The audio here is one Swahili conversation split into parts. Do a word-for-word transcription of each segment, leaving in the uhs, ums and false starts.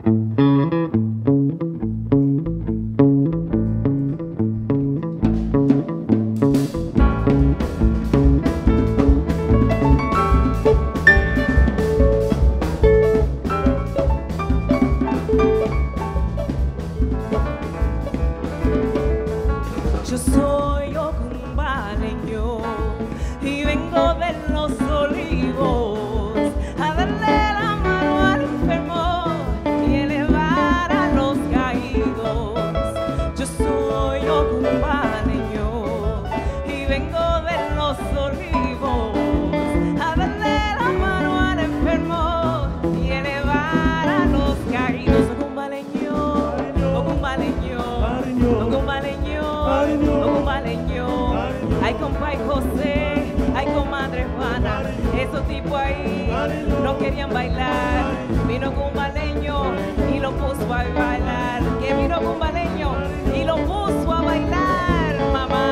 Yo soy ocumbaleño y vengo de los olivos a darle la mano al enfermo y elevar a los caídos. Yo soy ocumbaleño y vengo de los olivos a darle la mano al enfermo y elevar a los caídos. Ocumbaleño, ocumbaleño, ocumbaleño, ocumbaleño. Ay, compadre José, ay, comadre Juana, esos tipos ahí no querían bailar. Vino ocumbaleño y lo puso a bailar. Que vino ocumbaleño y lo puso a bailar, mamá.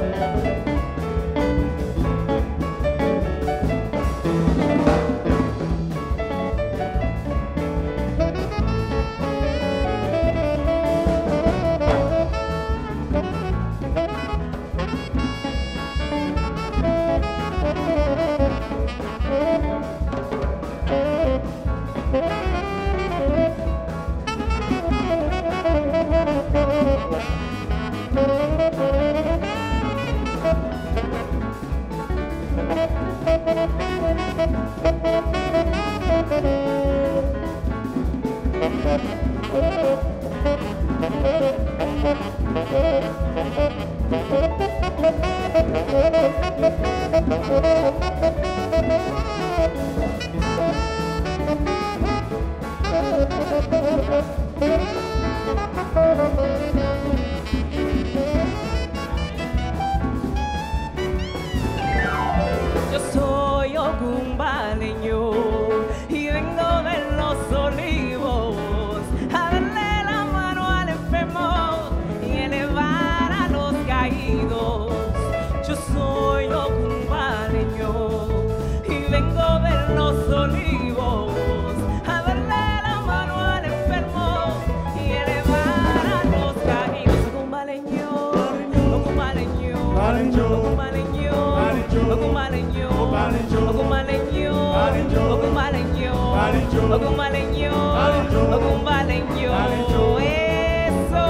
Yo soy ocumbaleño y vengo de los olivos a darle la mano al enfermo y elevar a los caídos. Yo soy ocumbaleño y vengo de los olivos a darle la mano al enfermo y elevar a los caídos. Ocumbaleño, ocumbaleño, ocumbaleño, ocumbaleño, ocumbaleño, ocumbaleño, ocumbaleño, ocumbaleño, eso.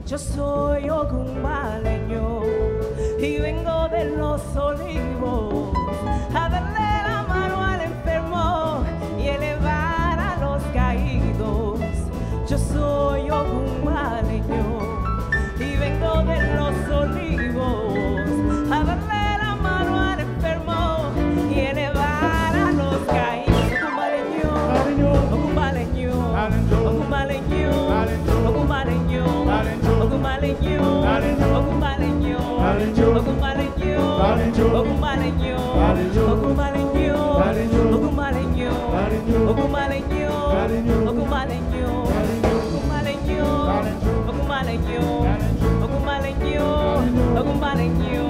Yo soy ogumbaleño y vengo de los olivos a darle la mano al enfermo y elevar a los caídos. Yo soy ogumbaleño y vengo de los olivos a darle la mano al enfermo y elevar a los caídos. Ogumbaleño, ogumbaleño, ogumbaleño, ogumbaleño, ogumbaleño, ogumbaleño, ogumbaleño, ogumbaleño, ogumbaleño, ogumbaleño, ogumbaleño, ogumbaleño, ogumbaleño, ogumbaleño, ogumbaleño, ogumbaleño.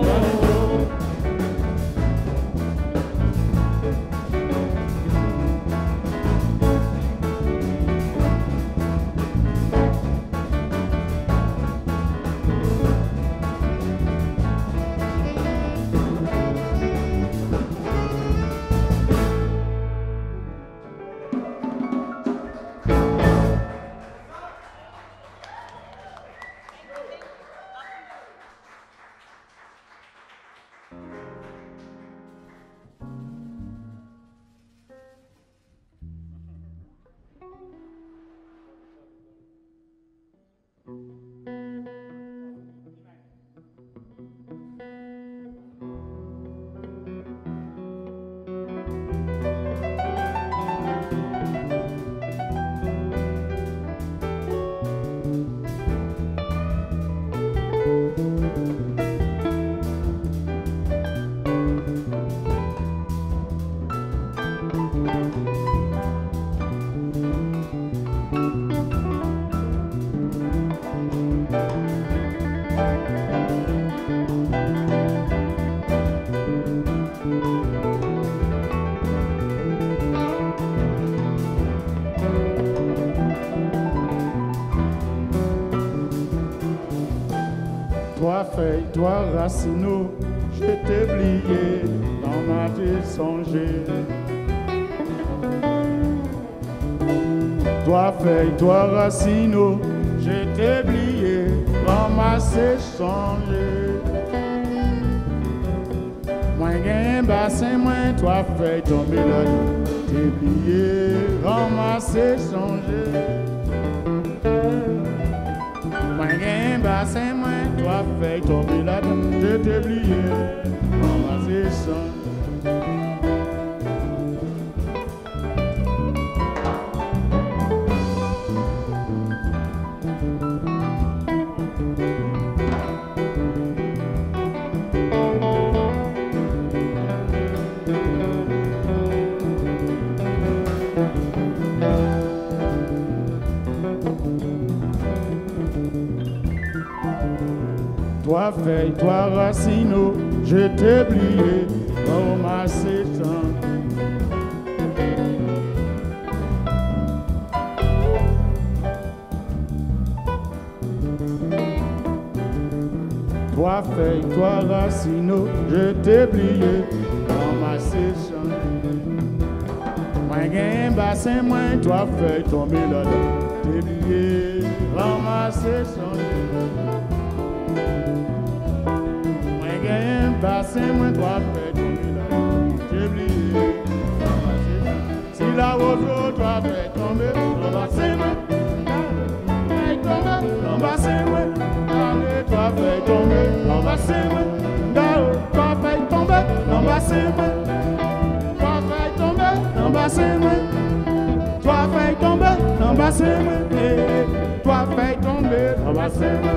Toi feuille, toi racino, je t'ai oublié, dans ma tête songé. Toi feuille, toi racino, je t'ai oublié, dans ma tête changé. Moi gagne bassin, moi toi feuille tomber là, t'ai oublié, dans ma tête changé. Moi gagne bassin, moi toi feuille tomber là, je t'ai oublié, dans ma tête changé. Toi feuille, toi racino, je t'ai oublié, oh ma sétan. Toi feuille, toi racino, je t'ai oublié, oh ma sétan. Moi gagne bassin, moi toi feuille tomber là, t'ai oublié, oh ma sétan. Bassin, moi, toi, fais tomber là, j'ai oublié. Si la rose, toi, fais tomber, dans bassin, moi, fais tomber, dans bassin, moi, allez, toi, fais tomber, dans bassin, moi, toi, fais tomber, dans bassin, moi, toi, fais tomber, dans bassin, moi, toi, fais tomber, dans bassin, moi, toi, fais tomber, dans bassin, moi.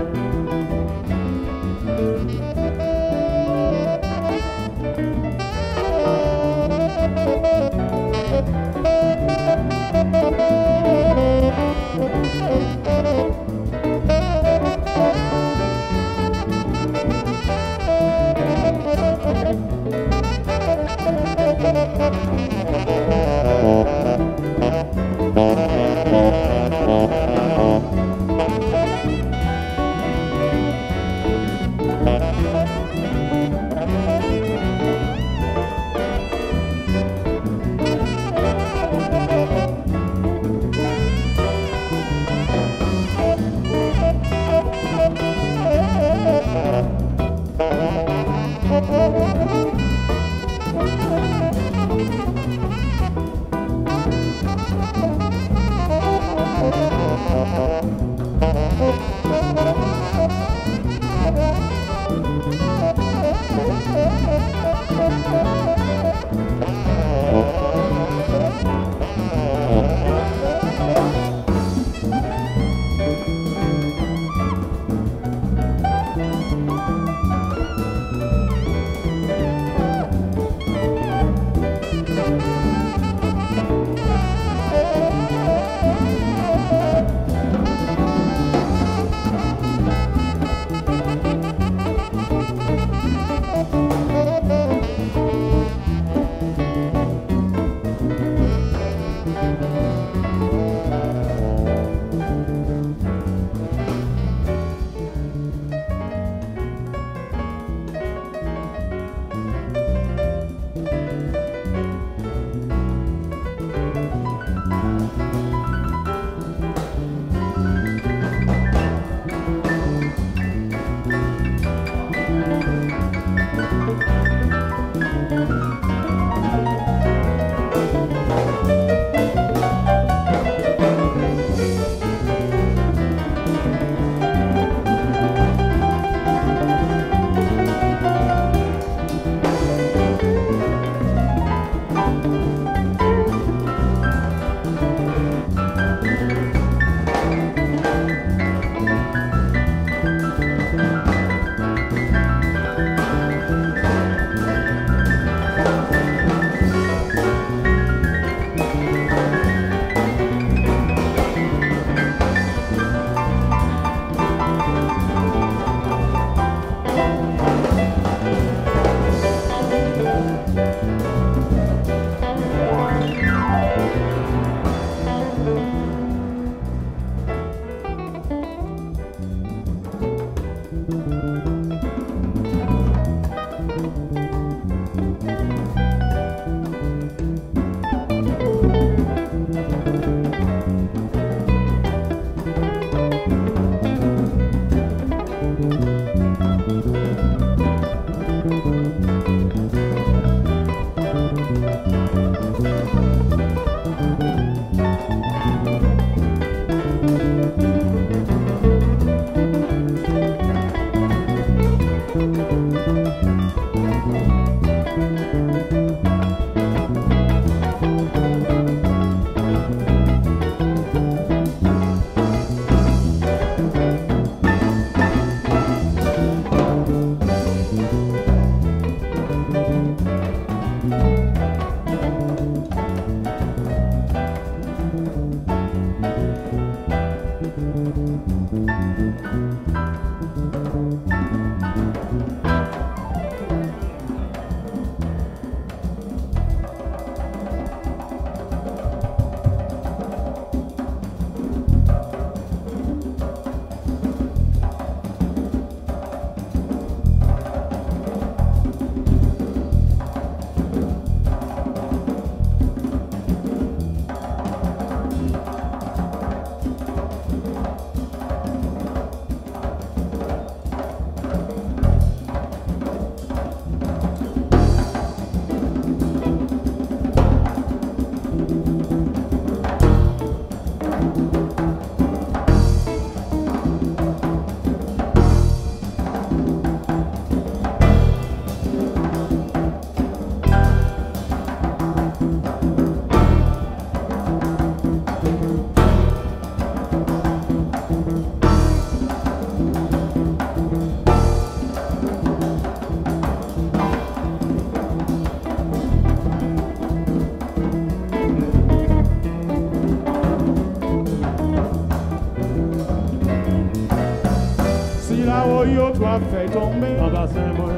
Yo, toi fais tomber dans bassin moi.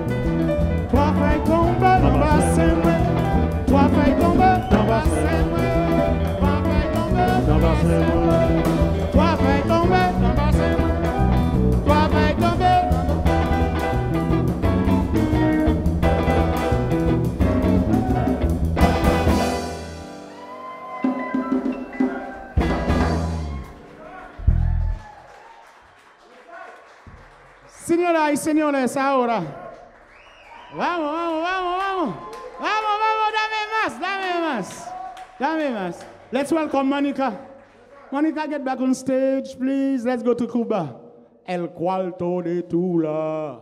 Toi fais tomber dans bassin moi. Toi fais tomber dans bassin moi. Toi fais tomber dans bassin moi. Toi fais tomber dans bassin moi. Toi fais tomber. Señoras y señores, ahora vamos, vamos, vamos, vamos, vamos, vamos. Damas, let's welcome Monica. Monica, get back on stage, please. Let's go to Cuba. El Cuarto de Tula.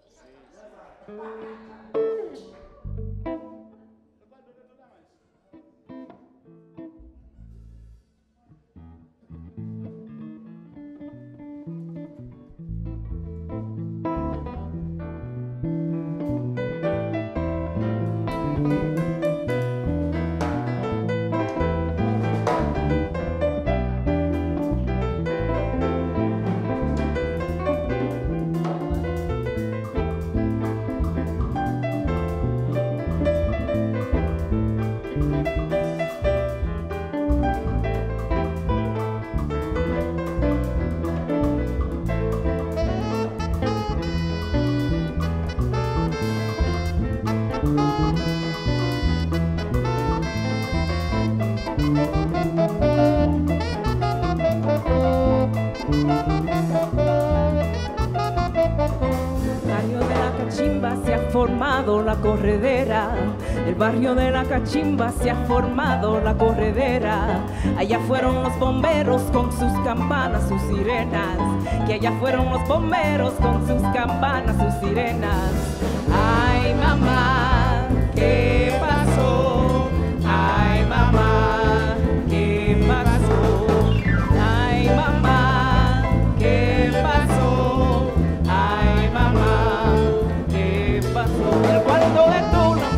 La corredera, el barrio de la Cachimba se ha formado la corredera. Allá fueron los bomberos con sus campanas, sus sirenas. Que allá fueron los bomberos con sus campanas, sus sirenas. Ay, mamá, ¿qué pasó? Ay, mamá, ¿qué pasó? Ay, mamá, ¿qué pasó? Ay, mamá, ¿qué pasó? El cuarto de Tula.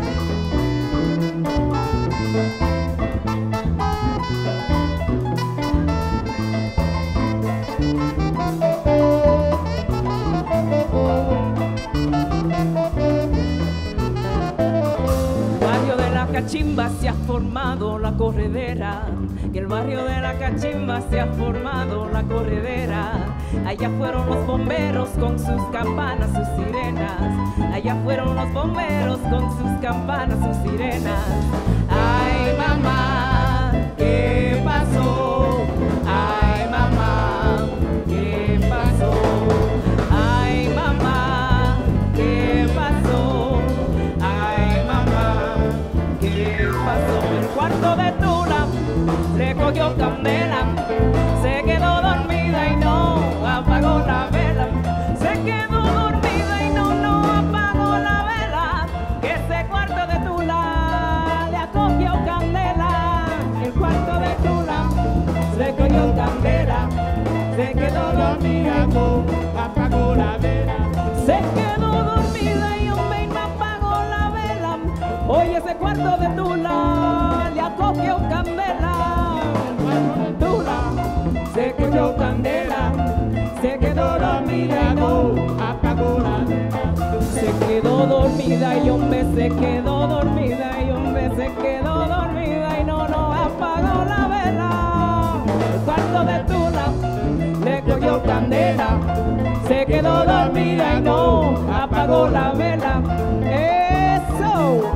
Cachimba se ha formado la corredera, y el barrio de la Cachimba se ha formado la corredera. Allá fueron los bomberos con sus campanas, sus sirenas. Allá fueron los bomberos con sus campanas, sus sirenas. Ay, mamá, ¿qué pasó? Ay, mamá, ¿qué pasó? Ay, mamá, ¿qué pasó? Ay, mamá, ¿qué pasó? El cuarto de Tula le cogió candela, se quedó dormida y no apagó la vela. Se quedó dormida y no, no apagó la vela. Que ese cuarto de Tula le cogió candela. El cuarto de Tula le cogió candela, se quedó dormida y no apagó la vela. Se quedó dormida y hombre no apagó la vela. Oye, ese cuarto de Tula le acogió candela. Tula se cogió candela, se quedó dormida y no apagó la vela. Se quedó dormida y hombre se quedó dormida y hombre se quedó dormida y no, no apagó la vela. El cuarto de Tula le cogió candela, se quedó dormida y no apagó la vela. Eso.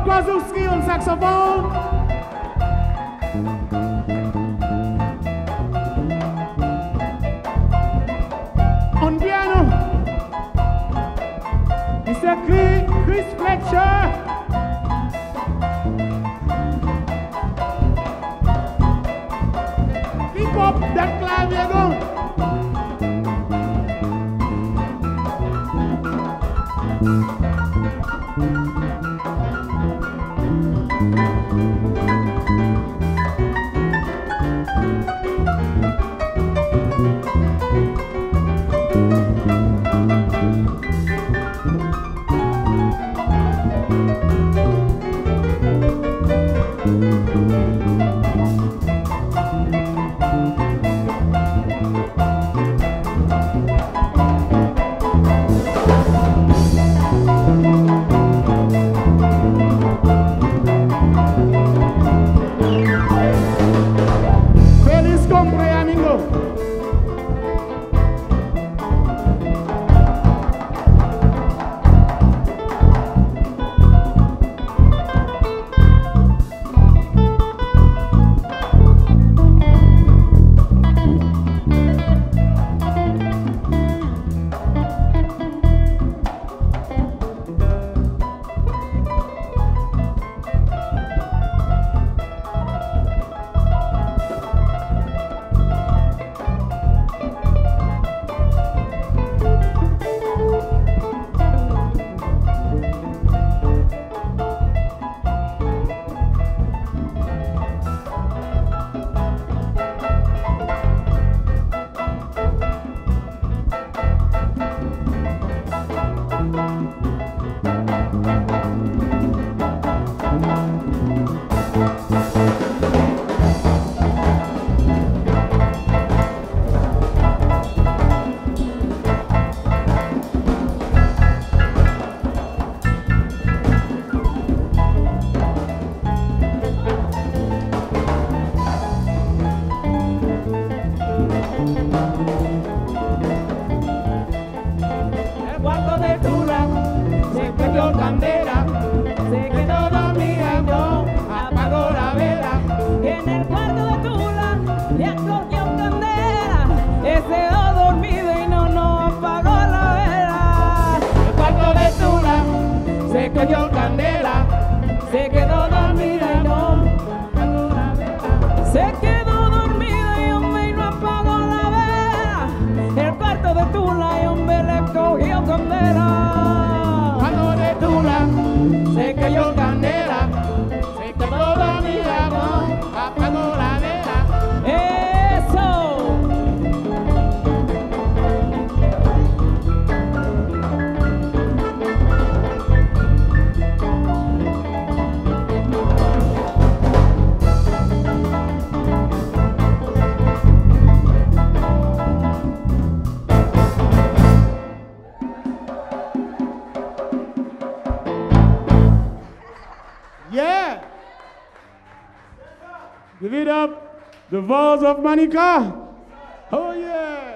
Kwazowski on saxophone. On piano, Mister Chris Fletcher. Keep up that clavier going. Give it up, the Vols of Manica. Oh yeah.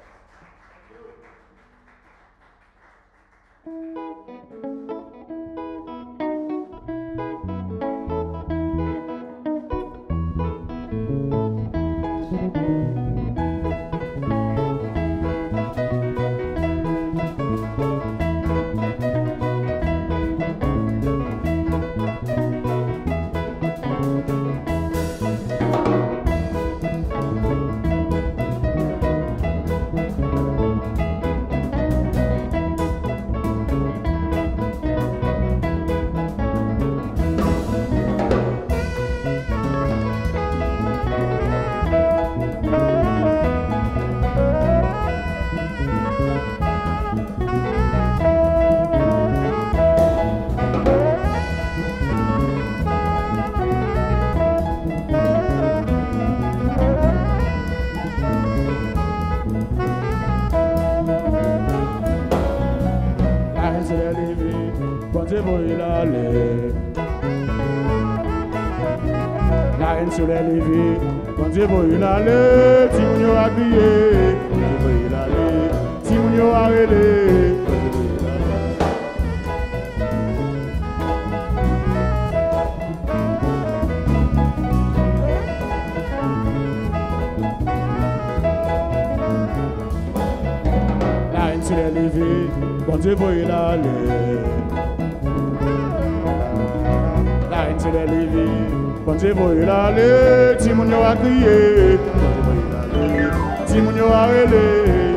Sur les levées, quand tu veux y aller, si vous n'y a crié, quand tu veux y aller, si vous n'y a relé, quand tu veux y aller. levé, bon Dieu pour y aller. La haine c'est levé, bon Dieu pour y aller. Si mon yo a crié, bon Dieu pour y aller. Si mon yo a relé.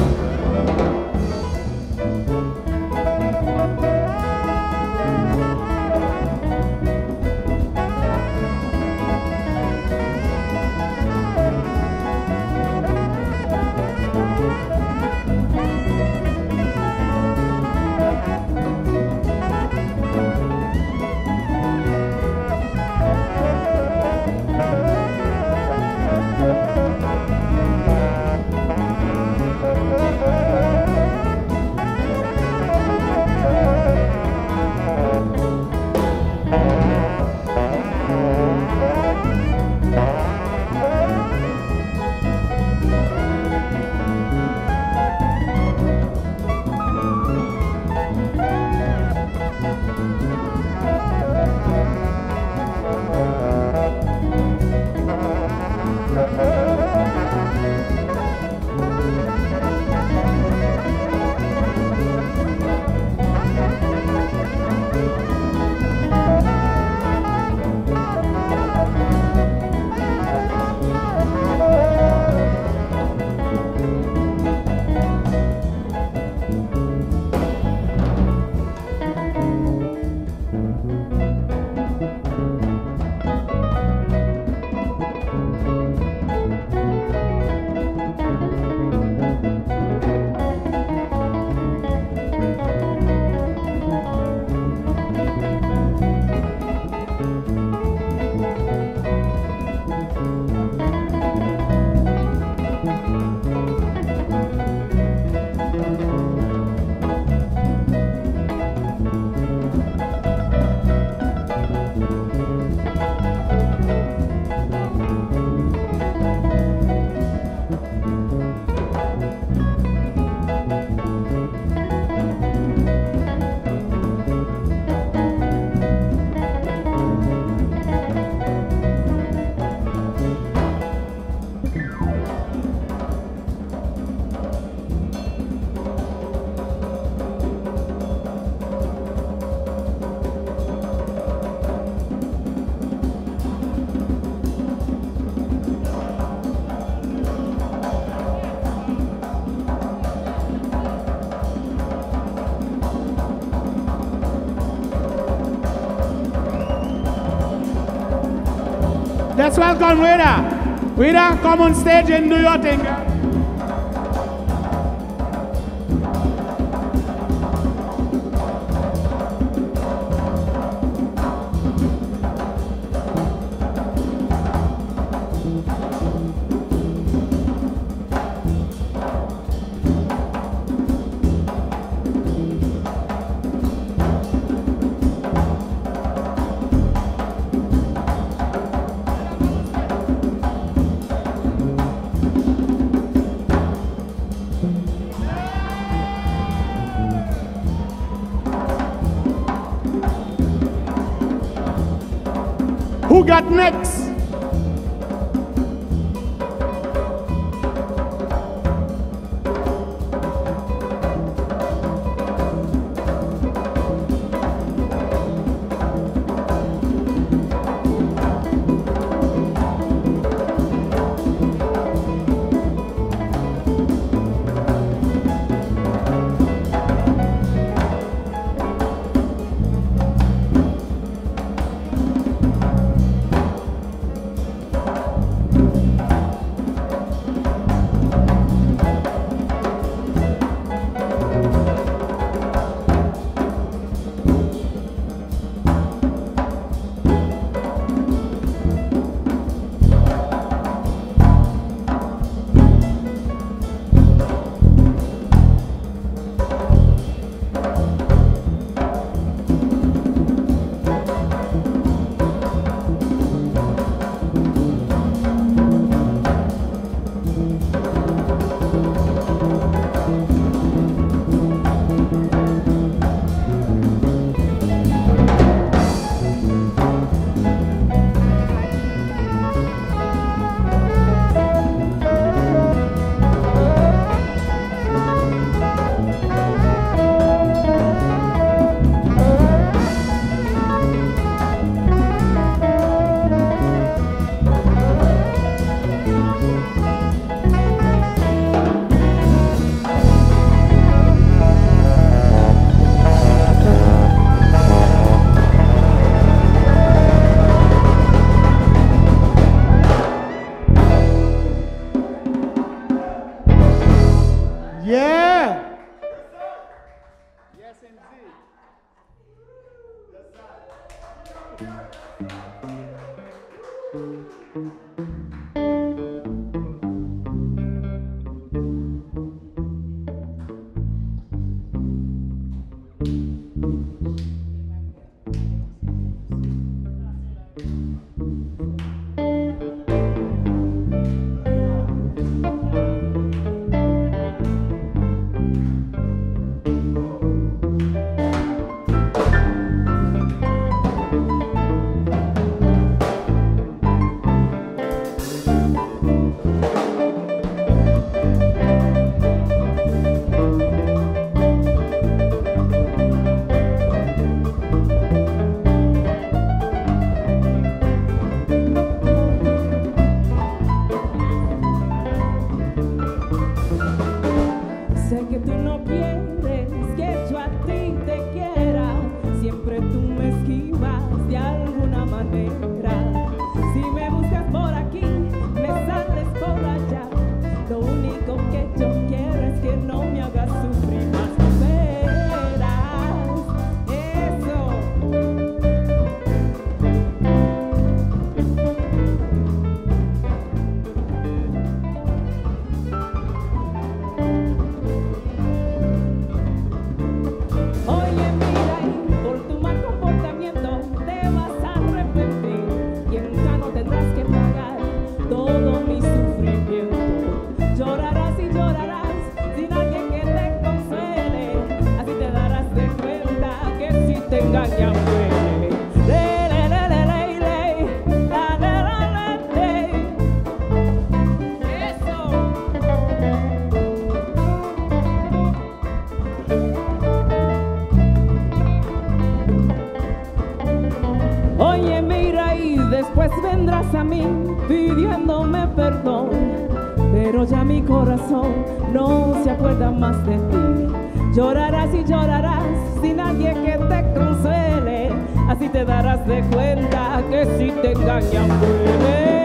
Let's welcome Rita. Rita, come on stage and do your thing. Who got next? S M Z. Sé que tú no quieres que yo a ti te quiera, siempre tú me esquivas de alguna manera. Si me buscas por aquí, me sales por allá. Lo único que yo quiero es que no me hagas sufrir más. Verás eso. Oye, mira, y por tu mal comportamiento te vas a arrepentir y nunca no tendrás que pagar todo mi sufrimiento. Llorarás y llorarás sin alguien que te consuele, así te darás de cuenta que si te engañan duele. Le, le, le, le, le, le, la, la, la, la, le. Eso. Oye, mira, y después vendrás a mí pidiéndome perdón, pero ya mi corazón no se acuerda más de ti. Llorarás y llorarás sin nadie que te consuele, así te darás de cuenta que si te engañan duele.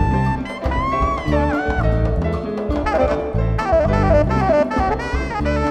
Eso.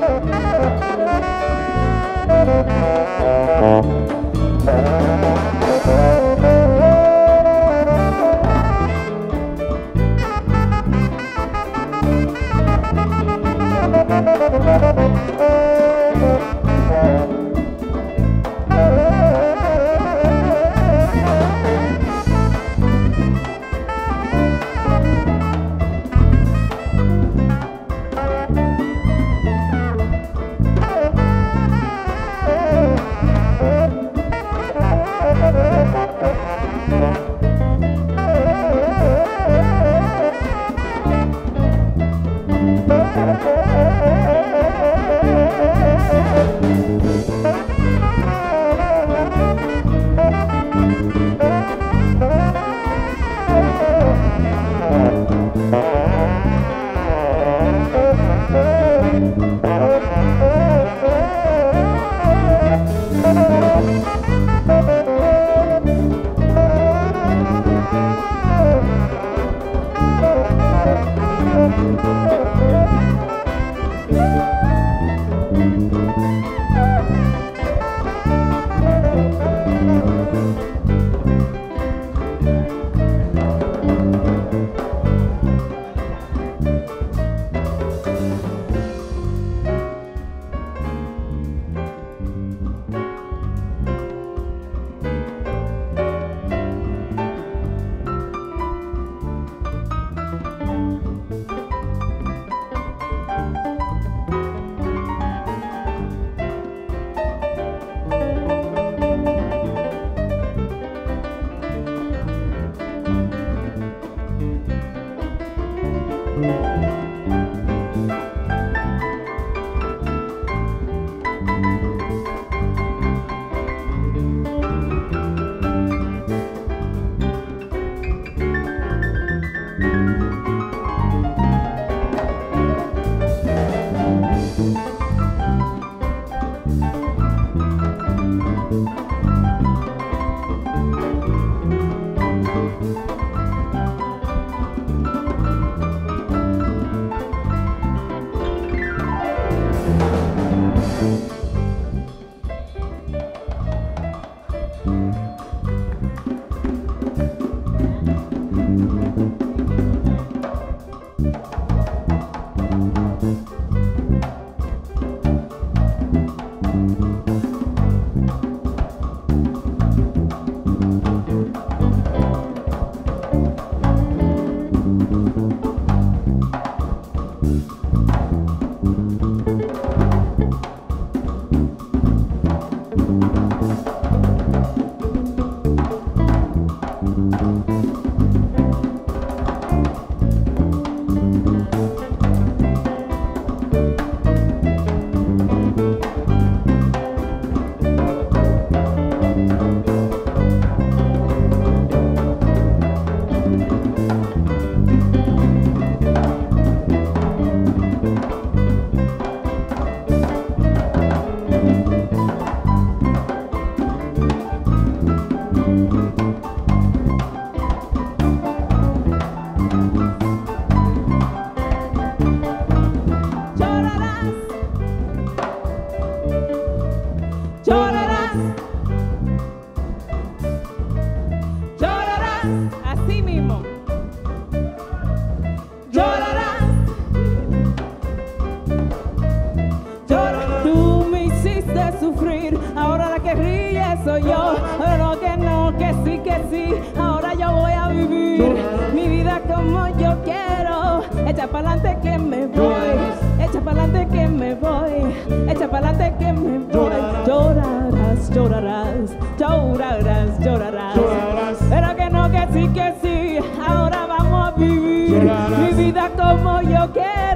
soy yo, pero que no, que sí, que sí, ahora yo voy a vivir mi vida como yo quiero, echa pa'lante que me voy, echa pa'lante que me voy, echa pa'lante que me voy, llorarás, llorarás, llorarás, llorarás, pero que no, que sí, que sí, ahora vamos a vivir mi vida como yo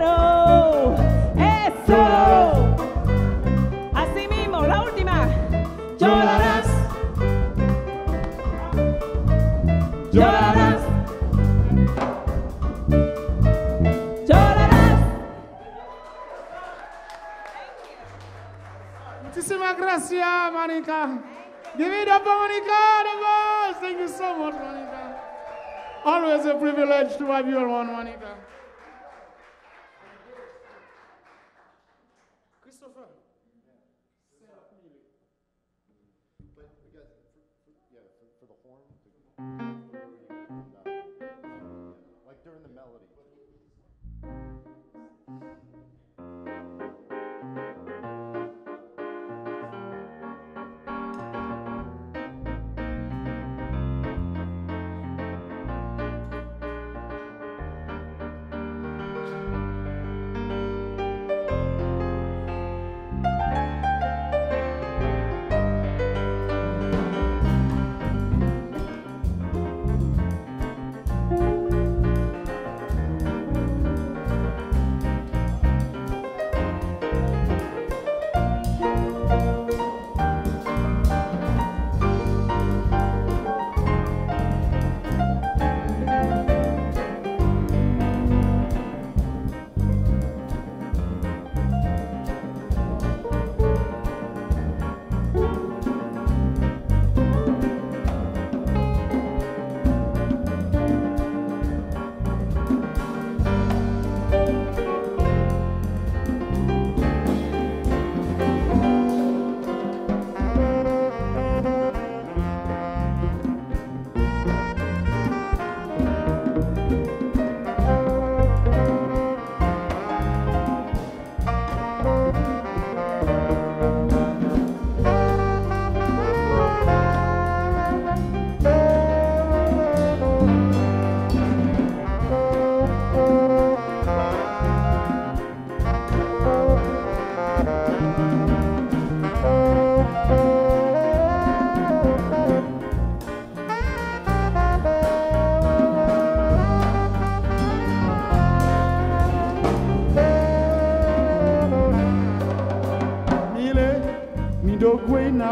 quiero, eso. Llorarás, llorarás, llorarás. Muchísimas gracias, Monica. Give it up for Monica, the boss. Thank you so much, Monica. Always a privilege to have you around, Monica. Christopher. For the horn, to, like during the melody.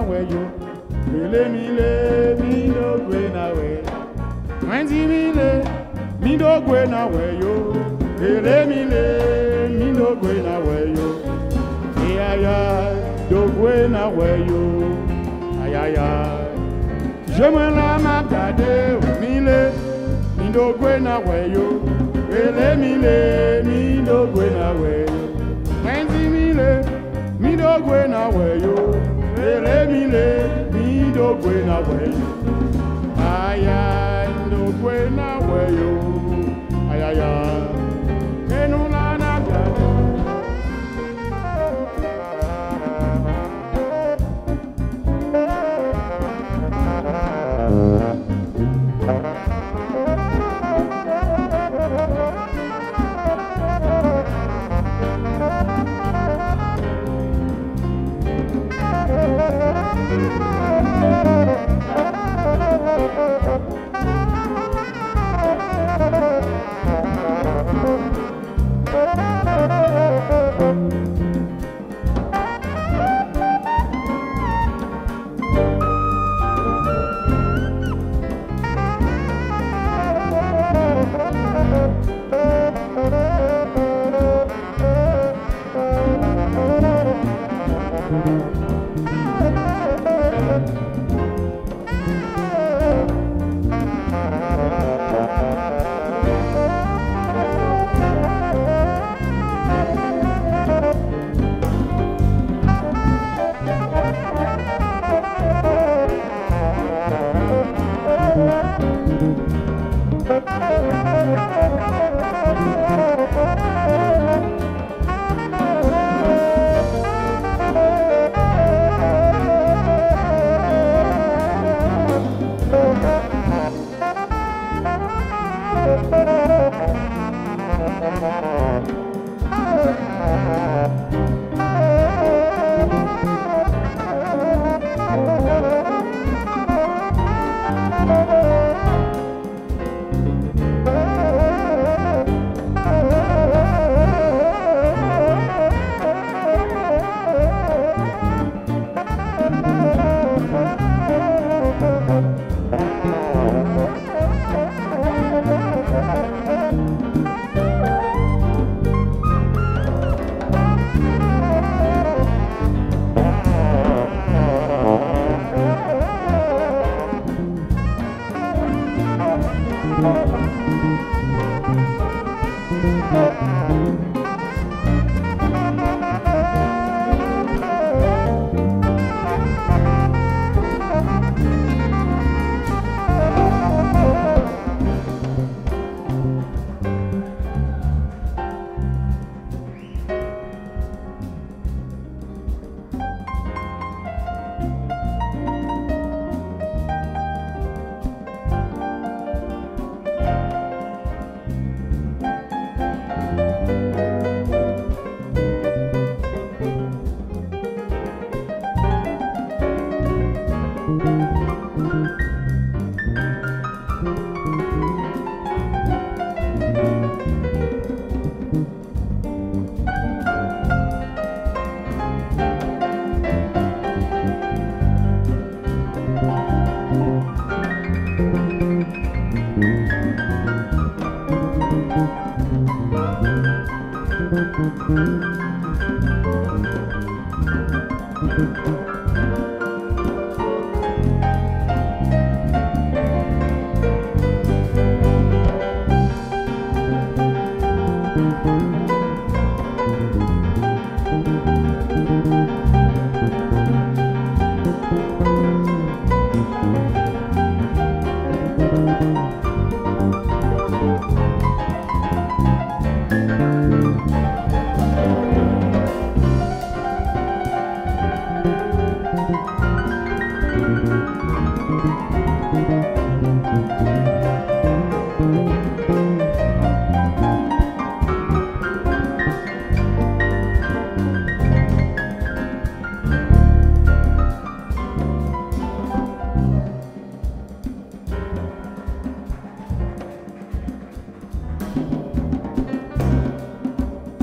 way yo. Mile mile mi do gwe na way. Mwenzi mile mi do gwe na way yo. Mile mile mi do gwe na way yo. Ay ay do gwe na way yo. Ay ay ay. Je me la ma gade mile mi do gwe na way yo. Mile mile mi do gwe na way yo. Mwenzi mile mi do gwe na way yo. Mile mile mi do gwe na way yo. Ay ay do gwe na way yo. Ay ay ay. Enu la na gade.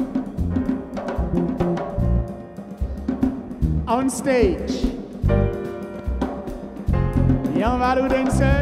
On stage, et on va nous danser.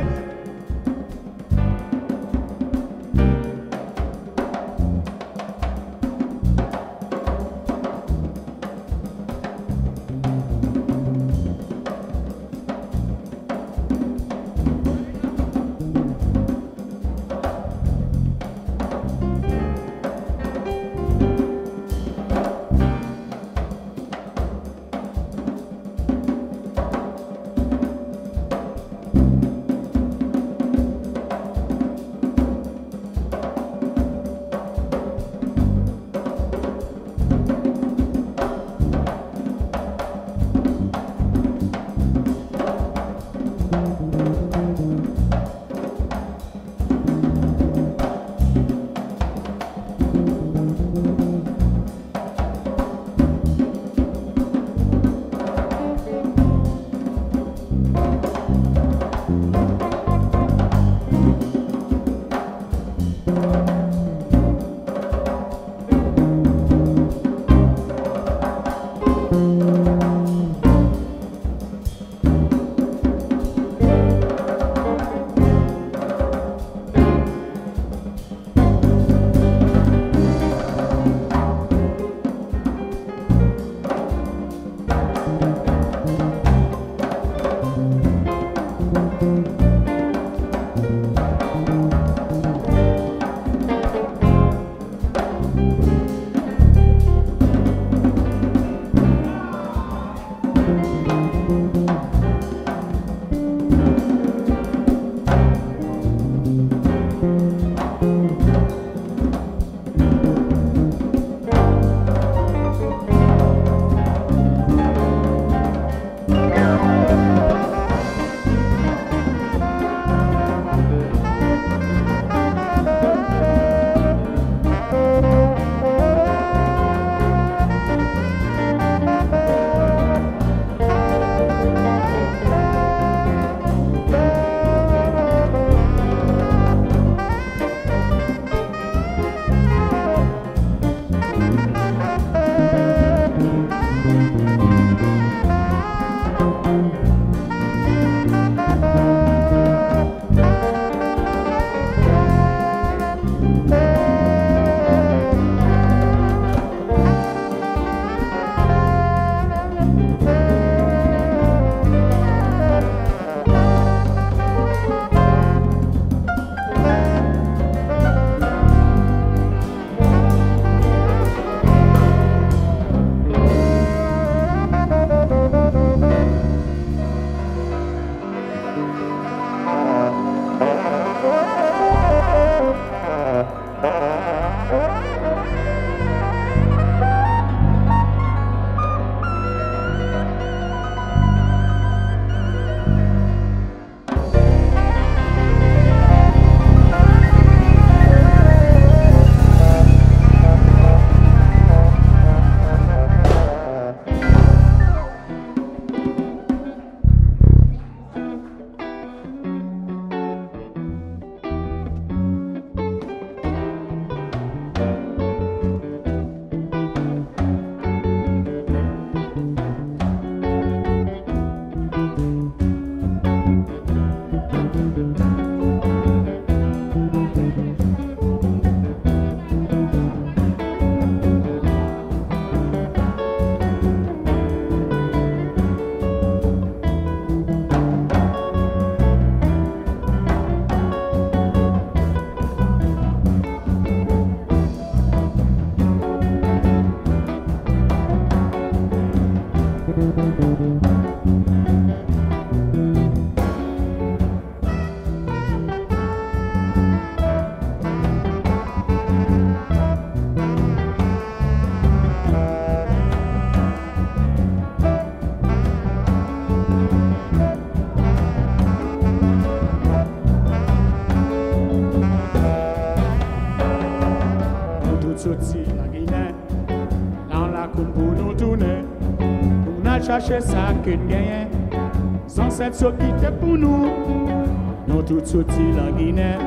Chercher ça que nous gagnons, sans cette ce qui était pour nous. Nous tous sortis la Guinée,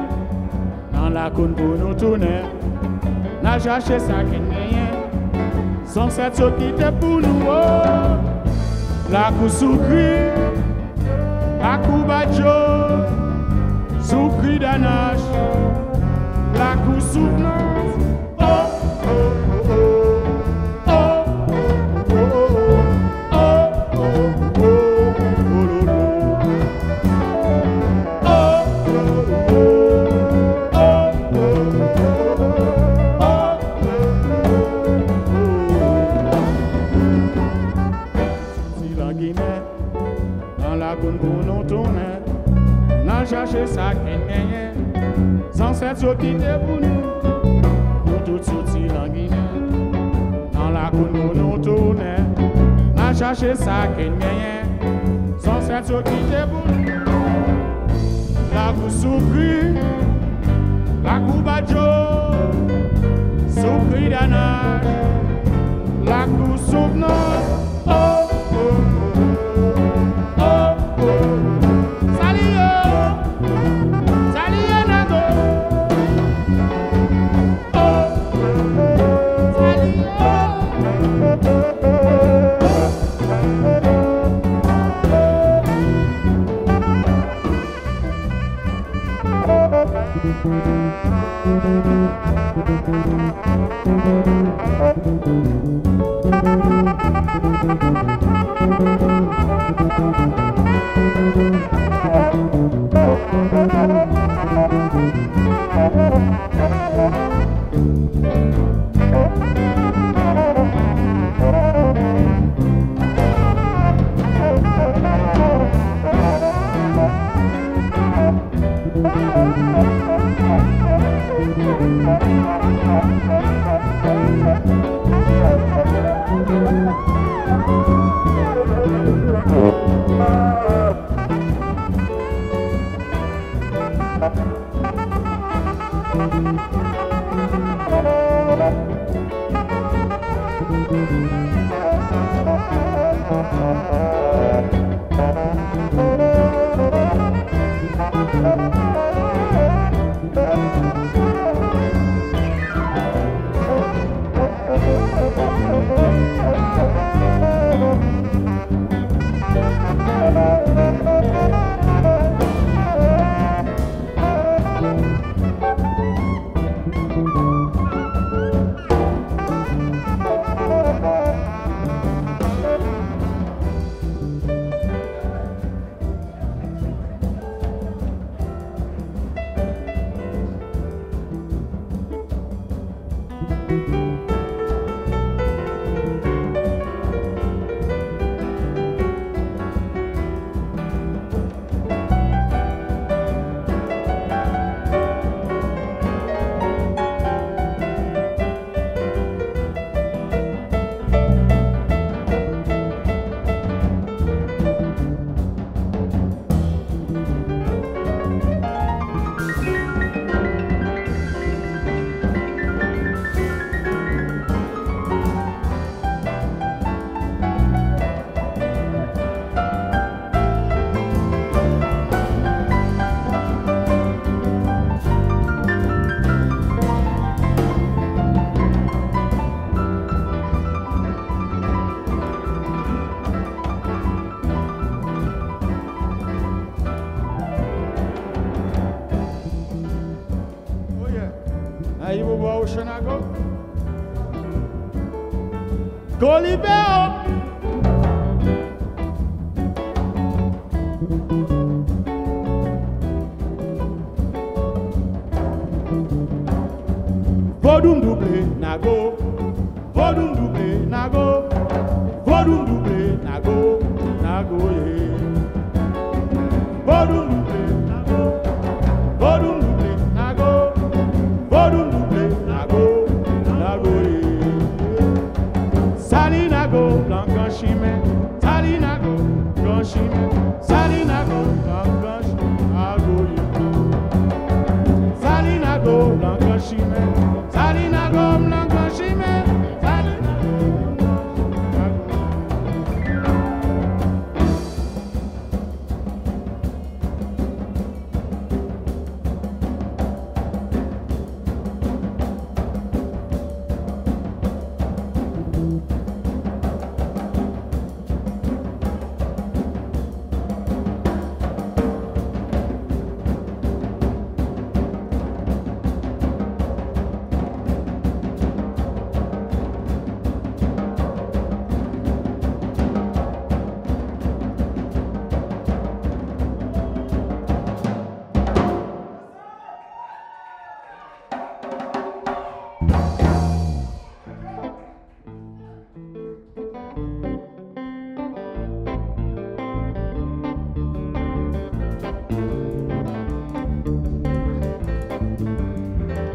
dans la côte pour nous tourner. Nous chercher ça que nous gagnons, sans cette ce qui était pour nous. Oh, la course au cri, La coubajo, sous cri d'anache, la cou souvenance. Oh, oh, oh, oh, oh, oh, oh, oh, chercher ça qu'elle gagne, sans cette quitter pour nous, pour tout sortir en Guinée. Dans la cour nous tourne, n'a cherché ça qu'elle gagne, sans cette quitter pour nous. La cour souffrit, la cour bajo, souffrit d'anage, la cour souvenance. Oh, oh, oh, oh, oh. Salut, Colibeo. Vodun double nago, vodun double nago, vodun double nago, nago ye. Vodun double nago, vodun double nago, vodun double nago, nago ye. Salinago, blanc chimé, salinago, blanc chimé, salinago, blanc chimé, salinago, blanc chimé, salinago, blanc chimé, salinago.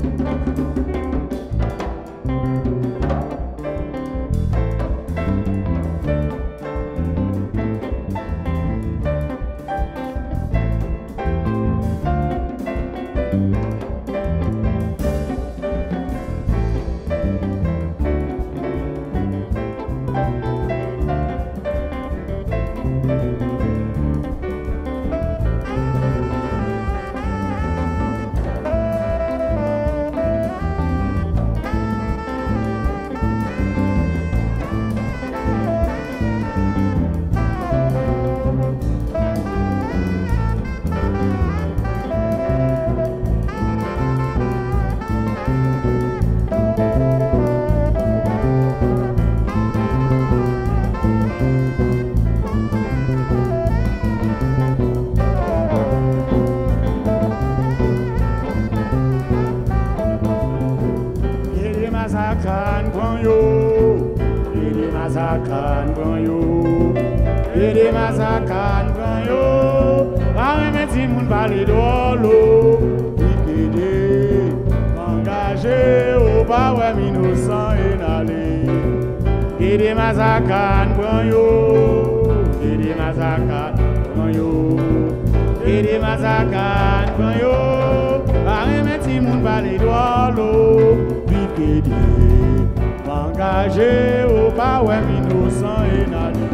masakan pon yo, Dede masakan pon yo, Dede masakan pon yo. Pare men si moun pale dolo, Dede engagé ou pa wèm innocent en ale. Dede masakan pon yo, Dede masakan pon yo, Dede masakan pon yo. Pare men si moun pale dolo, Dede engagé ou pa wèm innocent en ale.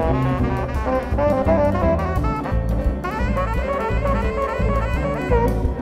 Thank you.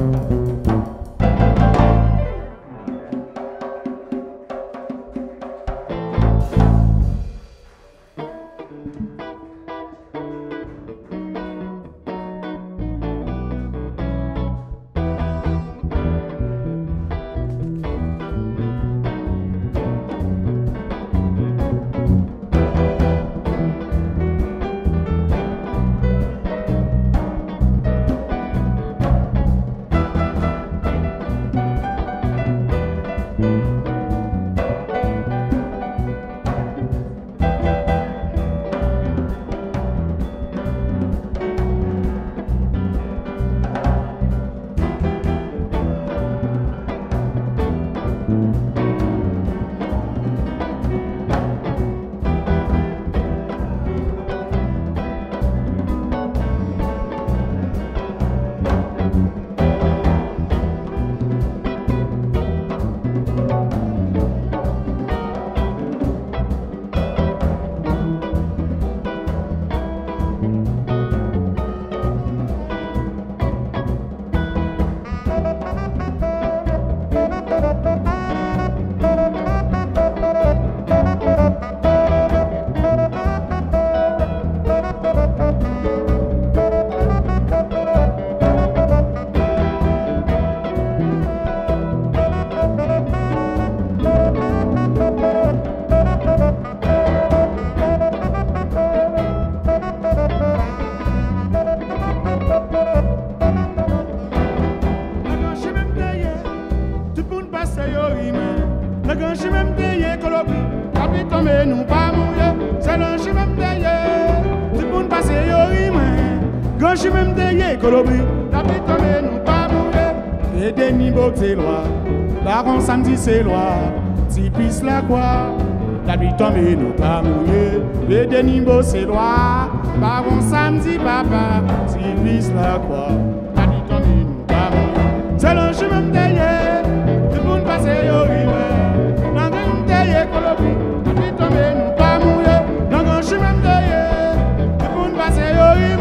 Je même derrière Colombie, la vie tombée nous pas mourir. Et des niveaux c'est loi, baron samedi c'est loi, si puisse la quoi. La vie tombée nous pas mourir. Et des niveaux c'est loi, baron samedi papa, si puisse la quoi. La vie tombée nous pas mourir. C'est le chemin derrière, tout le monde passe au rive. Dans le derrière Colombie, la vie tombée nous pas mourir. Dans le chemin derrière, tout le monde passe au rive.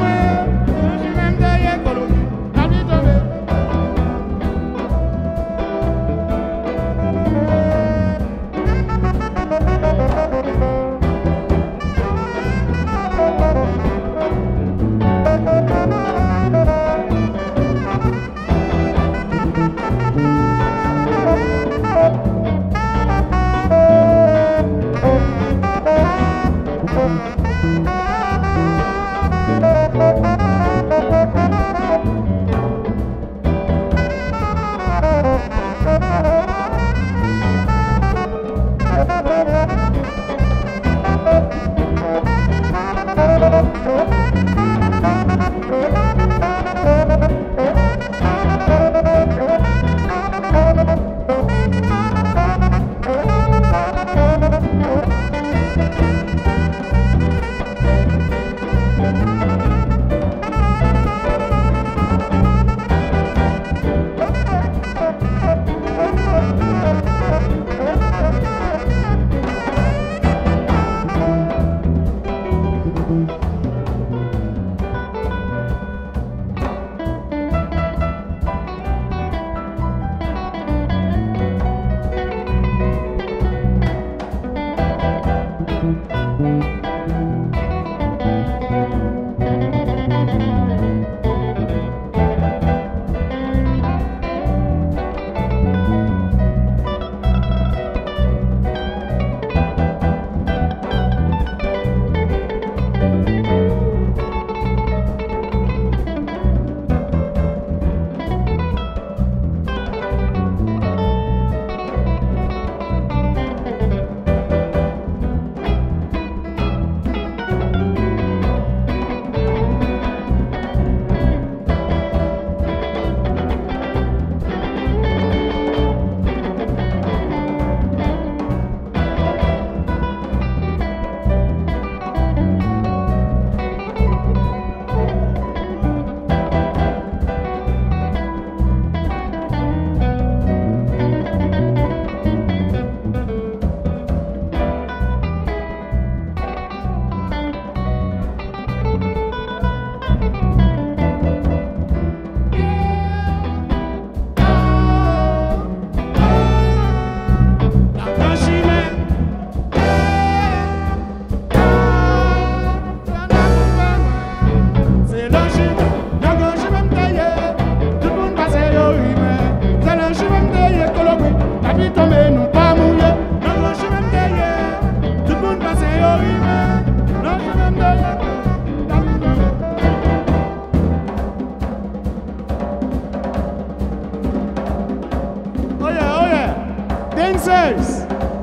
Dancers.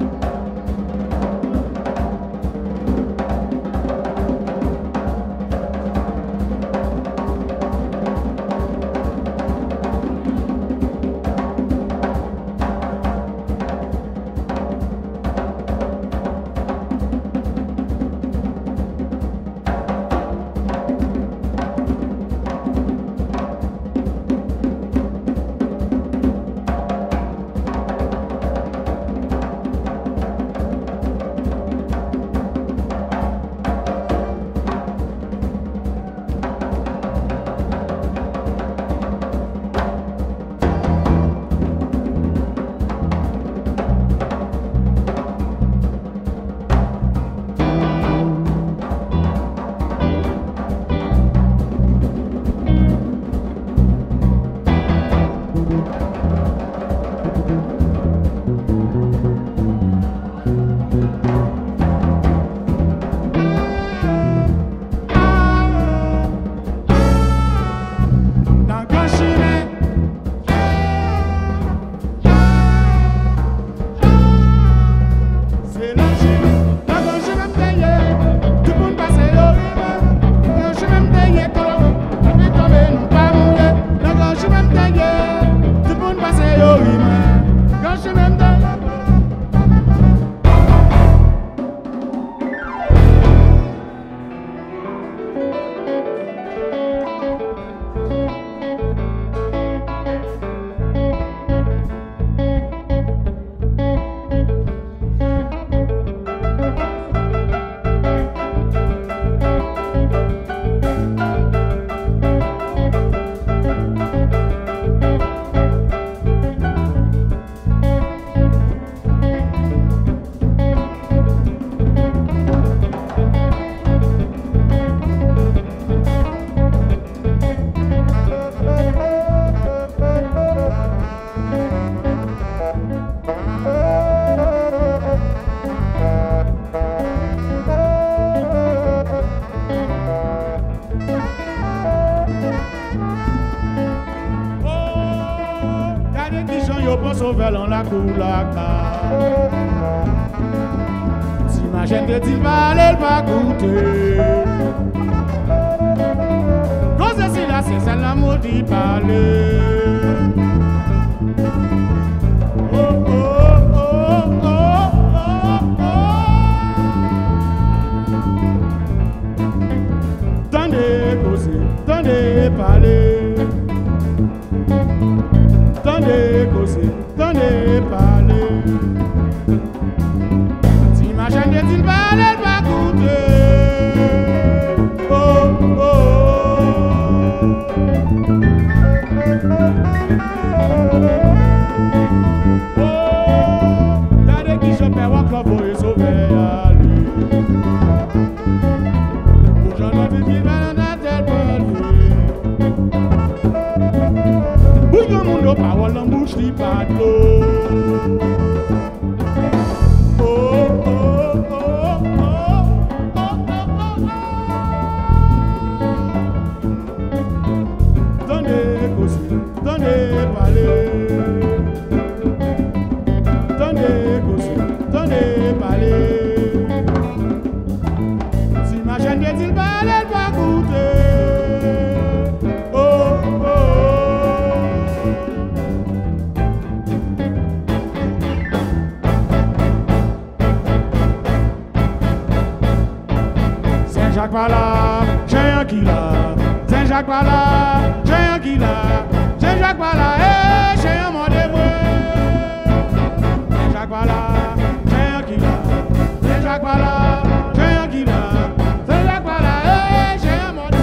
Sauvel en la coulaka. Si ma chaîne de dit mal, elle va goûter. Cause si là, c'est celle la maudit parler. Oh, oh, oh, oh, oh, oh. Tendez causer, tendez parler. Tendez causer. Tendez parler. Si ma chaîne de dit mal, elle va goûter. Oh, oh, oh. Oh, t'as qui je perds un club pour les sauver à lui. Pour j'en ai vu vivre dans la tête pour lui. Bouillon mon dos, parole en bouche, li pas de l'eau. Oh, oh, oh, oh, oh, oh, oh. Tendez causer, tendez parler. Tendez causer, tendez parler. Si ma chaîne de dit parle, elle va goûter. Oh, oh, oh. Saint-Jacques par là, j'ai un qui là. Saint-Jacques par là, j'ai un qui là. Saint-Jacques par là, eh, j'ai un mot de moi. Saint-Jacques par là, j'ai un qui là. Saint-Jacques par là, j'ai un qui là. Saint-Jacques par là, eh, j'ai un mot de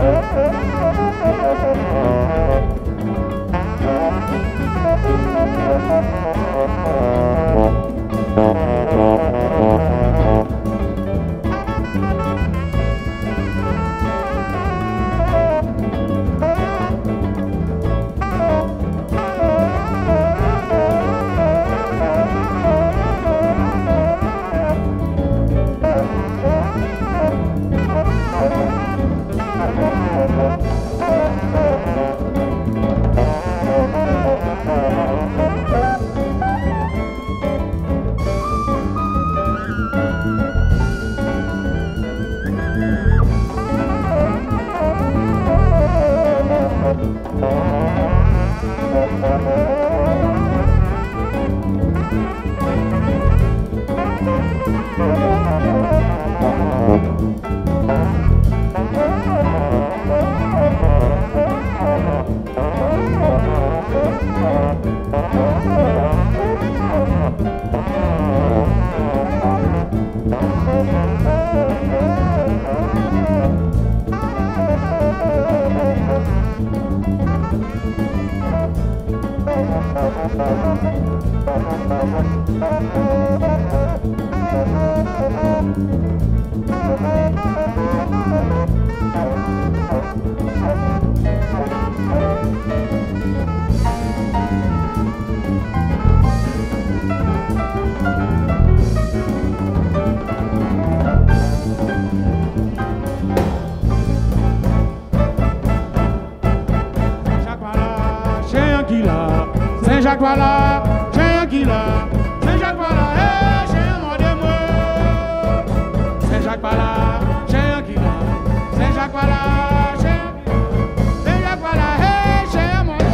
Saint-Jacques voilà, j'ai qui là. Saint-Jacques voilà, eh, j'ai un mot de moi. Saint-Jacques voilà, j'ai qui là. Saint-Jacques voilà, j'ai Saint-Jacques voilà, eh, j'ai un mot de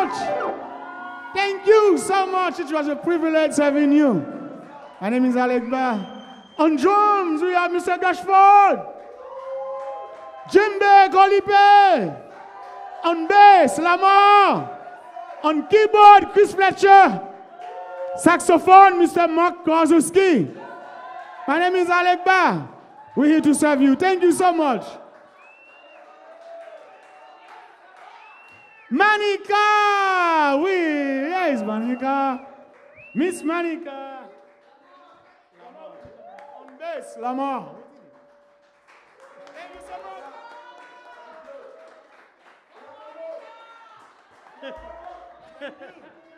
much. Thank you so much. It was a privilege serving you. My name is Alec Ba. On drums, we have Mister Gashford. Jimbe Golipe. On bass, Lamar. On keyboard, Chris Fletcher. Saxophone, Mister Mark Kozowski. My name is Alec Ba. We're here to serve you. Thank you so much. Manika! Oui, where is Manika? Miss Manika. On bass, Lamar. Thank you so much.